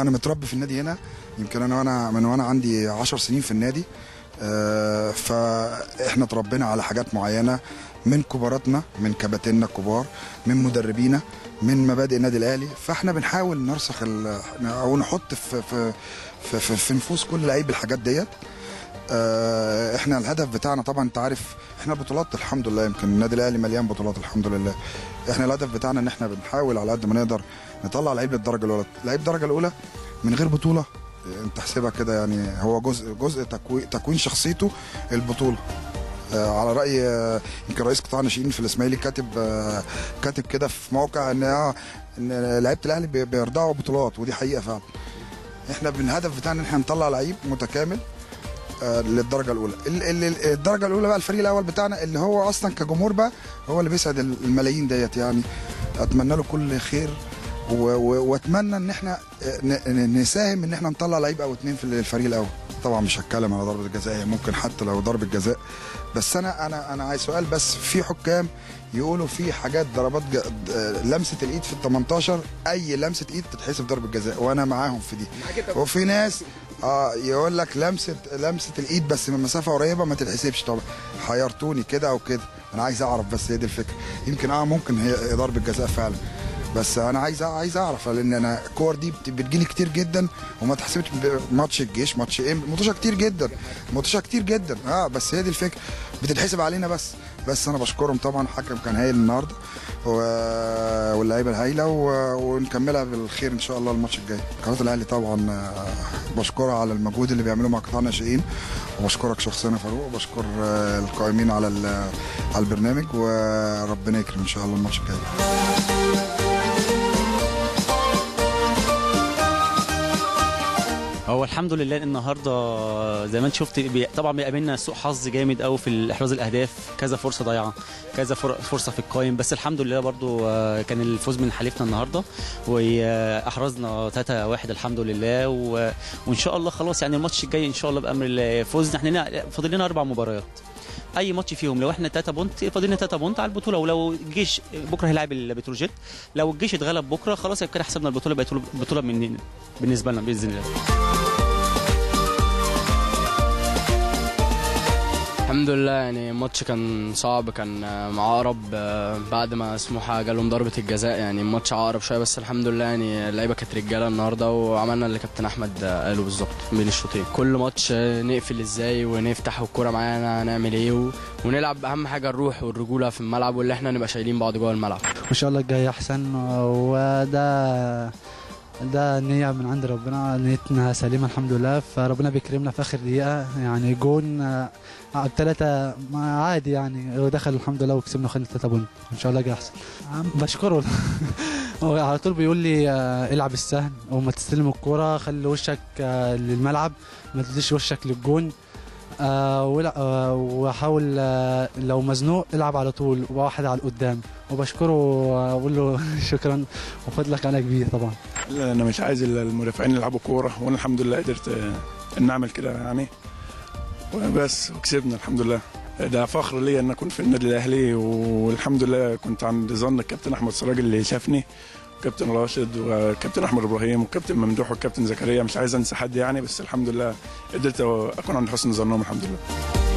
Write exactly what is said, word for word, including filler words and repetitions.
انا متربي في النادي هنا، يمكن انا وانا من وانا عندي عشر سنين في النادي. آه فاحنا اتربينا على حاجات معينه من كباراتنا، من كباتننا الكبار، من مدربينا، من مبادئ النادي الاهلي. فاحنا بنحاول نرسخ او نحط في في في, في, في نفوس كل لعيب الحاجات ديت. آه احنا الهدف بتاعنا طبعا انت عارف احنا البطولات الحمد لله، يمكن النادي الاهلي مليان بطولات الحمد لله. احنا الهدف بتاعنا ان احنا بنحاول على قد ما نقدر نطلع لعيب للدرجه الاولى. لعيب الدرجه الاولى من غير بطوله انت حسبها كده، يعني هو جزء جزء تكوين تكوين شخصيته البطوله. آه على راي آه يمكن رئيس قطاع الناشئين في الاسماعيلي كاتب آه كاتب كده في موقع ان آه ان لعيبه الاهلي بيرضعوا بطولات، ودي حقيقه فعلا. احنا بالهدف بتاعنا ان احنا نطلع لعيب متكامل آه للدرجه الاولى. الدرجه الاولى بقى الفريق الاول بتاعنا اللي هو اصلا كجمهور بقى هو اللي بيسعد الملايين ديت. يعني اتمنى له كل خير واتمنى ان احنا نساهم ان احنا نطلع لعيب او اتنين في الفريق الاول. طبعا مش هتكلم على ضربه الجزاء، ممكن حتى لو ضربه جزاء، بس انا انا انا عايز سؤال بس. في حكام يقولوا في حاجات ضربات لمسه الايد في ال تمنتاشر، اي لمسه ايد تتحسب ضربه جزاء، وانا معاهم في دي. وفي ناس اه يقول لك لمسه لمسه الايد بس من مسافه قريبه ما تتحسبش. طبعا حيرتوني كده او كده، انا عايز اعرف بس، هي دي الفكره. يمكن اه ممكن هي ضربه جزاء فعلا، بس انا عايز عايز اعرف، لان انا الكور دي بتجيلي كتير جدا وما تحسبش. ماتش الجيش، ماتش ايه، ماتشات كتير جدا، ماتشات كتير جدا اه بس هي دي الفكره، بتتحسب علينا بس. بس انا بشكرهم طبعا، الحكم كان هايل النهارده واللعيبه الهايله، ونكملها بالخير ان شاء الله الماتش الجاي. قناه الاهلي طبعا بشكرها على المجهود اللي بيعملوه مع قطاع الناشئين، وبشكرك شخصيا يا فاروق، وبشكر القائمين على على البرنامج، وربنا يكرم ان شاء الله الماتش الجاي. هو الحمد لله النهارده زي ما انت شفت بي... طبعا بيقابلنا سوء حظ جامد قوي في احراز الاهداف، كذا فرصه ضايعه، كذا فرصه في القايم، بس الحمد لله برضو كان الفوز من حليفنا النهارده، واحرزنا ثلاثة واحد الحمد لله، و... وان شاء الله خلاص يعني الماتش الجاي ان شاء الله بامر الله فوزنا. احنا فاضل لنا اربع مباريات، اي ماتش فيهم لو احنا ثلاثة بونت فاضل لنا ثلاثة بونت على البطوله، ولو الجيش بكره هيلاعب البتروجيت، لو الجيش اتغلب بكره خلاص يبقى كده حسبنا البطوله، بقت البطوله من بالنسبه لنا باذن الله. الحمد لله يعني الماتش كان صعب، كان معقرب بعد ما سموحه جالهم ضربه الجزاء، يعني الماتش عقرب شويه، بس الحمد لله يعني اللعيبه كانت رجاله النهارده، وعملنا اللي كابتن احمد قاله بالظبط بين الشوطين. كل ماتش نقفل ازاي ونفتح والكوره معانا نعمل ايه، ونلعب اهم حاجه الروح والرجوله في الملعب، واللي احنا نبقى شايلين بعض جوه الملعب. ان شاء الله الجاي احسن، وده ده نية من عند ربنا، نيتنا سليمة الحمد لله، فربنا بيكرمنا في آخر دقيقة يعني جون بثلاثة عادي يعني، ودخل الحمد لله وكسبنا وخدنا ثلاثة بونت، إن شاء الله جاي أحسن. بشكره هو على طول بيقول لي العب السهل وما تستلم الكورة، خلي وشك للملعب ما تديش وشك للجون، وحاول لو مزنوق العب على طول وواحد على القدام. وبشكره واقول له شكرا وفضلك على كبير طبعا. لا انا مش عايز المدافعين يلعبوا كوره، وانا الحمد لله قدرت ان اعمل كده يعني، وبس وكسبنا الحمد لله. ده فخر ليا ان اكون في النادي الاهلي، والحمد لله كنت عند ظن الكابتن احمد سراج اللي شافني، وكابتن راشد وكابتن احمد ابراهيم وكابتن ممدوح وكابتن زكريا، مش عايز انسى حد يعني، بس الحمد لله قدرت اكون عند حسن ظنهم الحمد لله.